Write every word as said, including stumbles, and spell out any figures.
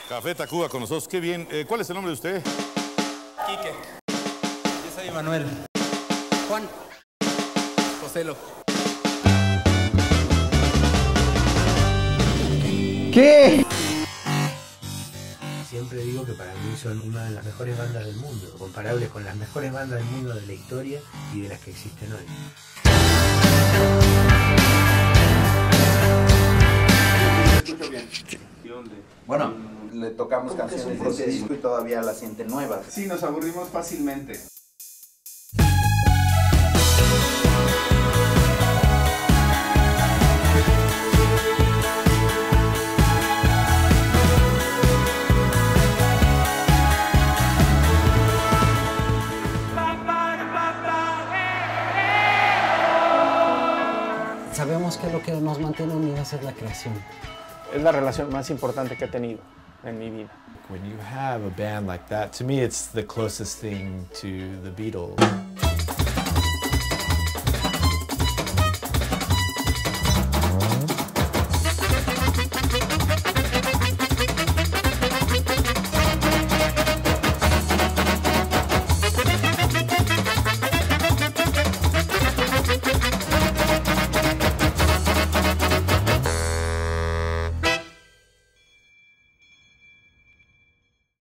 Café Tacuba con nosotros, qué bien. Eh, ¿Cuál es el nombre de usted? Quique. Yo soy Manuel. Juan. Joselo. ¿Qué? Siempre digo que para mí son una de las mejores bandas del mundo, comparables con las mejores bandas del mundo de la historia y de las que existen hoy. Bueno, le tocamos canciones de ese disco y todavía la sienten nuevas. Sí, nos aburrimos fácilmente. Sabemos que lo que nos mantiene unidos es la creación. Es la relación más importante que he tenido en mi vida. When you have a band like that, to me it's the closest thing to the Beatles.